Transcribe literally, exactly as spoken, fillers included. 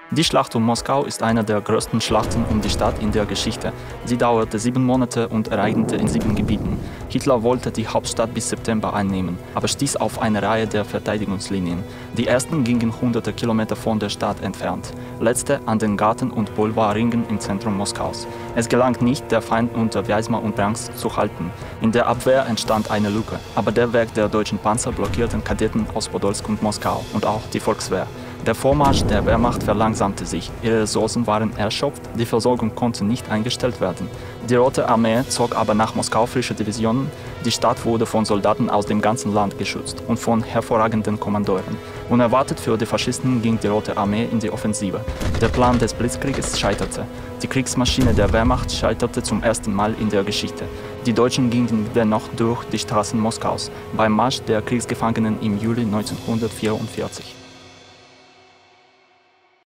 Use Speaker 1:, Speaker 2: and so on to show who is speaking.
Speaker 1: Die Schlacht um Moskau ist eine der größten Schlachten um die Stadt in der Geschichte. Sie dauerte sieben Monate und ereignete in sieben Gebieten. Hitler wollte die Hauptstadt bis September einnehmen, aber stieß auf eine Reihe der Verteidigungslinien. Die ersten gingen hunderte Kilometer von der Stadt entfernt, letzte an den Garten- und Boulevardringen im Zentrum Moskaus. Es gelang nicht, der Feind unter Wjasma und Bryansk zu halten. In der Abwehr entstand eine Lücke, aber der Weg der deutschen Panzer blockierten Kadetten aus Podolsk und Moskau und auch die Volkswehr. Der Vormarsch der Wehrmacht verlangsamte sich, ihre Ressourcen waren erschöpft, die Versorgung konnte nicht eingestellt werden. Die Rote Armee zog aber nach Moskau frische Divisionen, die Stadt wurde von Soldaten aus dem ganzen Land geschützt und von hervorragenden Kommandeuren. Unerwartet für die Faschisten ging die Rote Armee in die Offensive. Der Plan des Blitzkrieges scheiterte. Die Kriegsmaschine der Wehrmacht scheiterte zum ersten Mal in der Geschichte. Die Deutschen gingen dennoch durch die Straßen Moskaus beim Marsch der Kriegsgefangenen im Juli neunzehnhundertvierundvierzig.